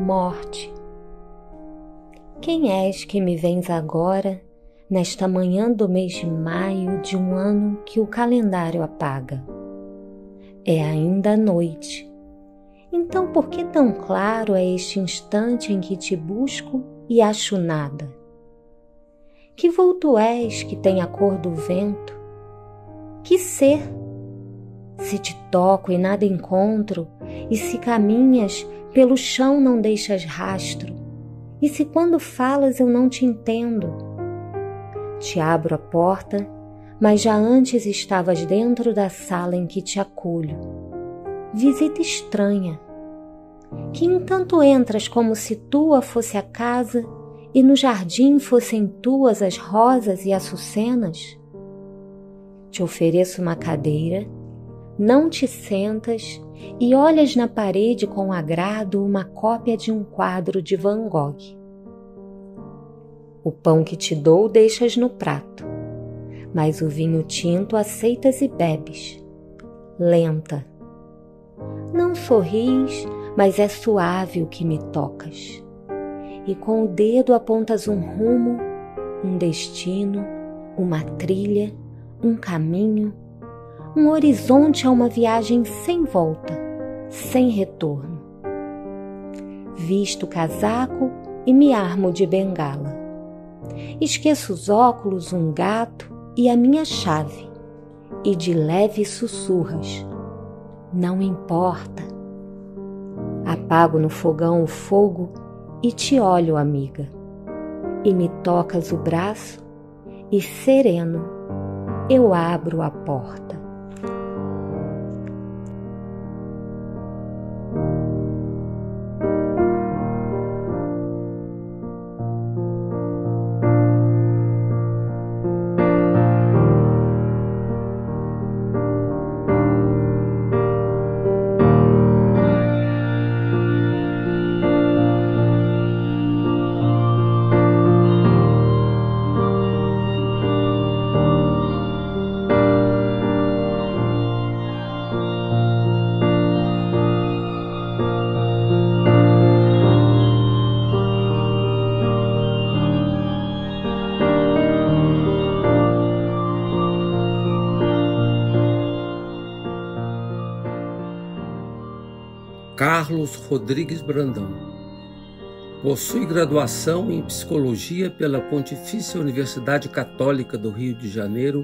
Morte. Quem és que me vens agora, nesta manhã do mês de maio de um ano que o calendário apaga? É ainda noite. Então por que tão claro é este instante em que te busco e acho nada? Que vulto és que tem a cor do vento? Que ser? Se te toco e nada encontro, e se caminhas, pelo chão não deixas rastro, e se quando falas eu não te entendo? Te abro a porta, mas já antes estavas dentro da sala em que te acolho. Visita estranha. Que entanto entras como se tua fosse a casa e no jardim fossem tuas as rosas e açucenas? Te ofereço uma cadeira, não te sentas e olhas na parede com agrado uma cópia de um quadro de Van Gogh. O pão que te dou deixas no prato, mas o vinho tinto aceitas e bebes, lenta. Não sorris, mas é suave o que me tocas. E com o dedo apontas um rumo, um destino, uma trilha, um caminho, um horizonte a uma viagem sem volta, sem retorno. Visto o casaco e me armo de bengala. Esqueço os óculos, um gato e a minha chave, e de leve sussurras: não importa. Apago no fogão o fogo e te olho, amiga, e me tocas o braço e sereno eu abro a porta. Carlos Rodrigues Brandão. Possui graduação em Psicologia pela Pontifícia Universidade Católica do Rio de Janeiro,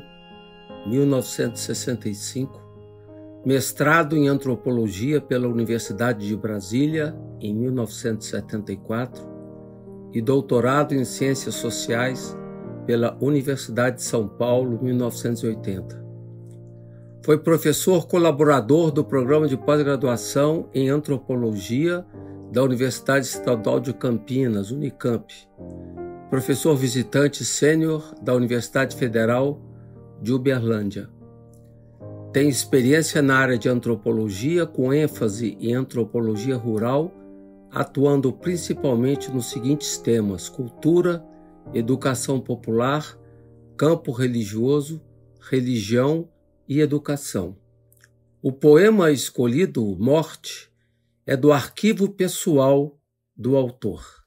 1965, mestrado em Antropologia pela Universidade de Brasília, em 1974, e doutorado em Ciências Sociais pela Universidade de São Paulo, 1980. Foi professor colaborador do Programa de Pós-Graduação em Antropologia da Universidade Estadual de Campinas, Unicamp. Professor visitante sênior da Universidade Federal de Uberlândia. Tem experiência na área de antropologia, com ênfase em antropologia rural, atuando principalmente nos seguintes temas: cultura, educação popular, campo religioso, religião e educação. O poema escolhido, Morte, é do arquivo pessoal do autor.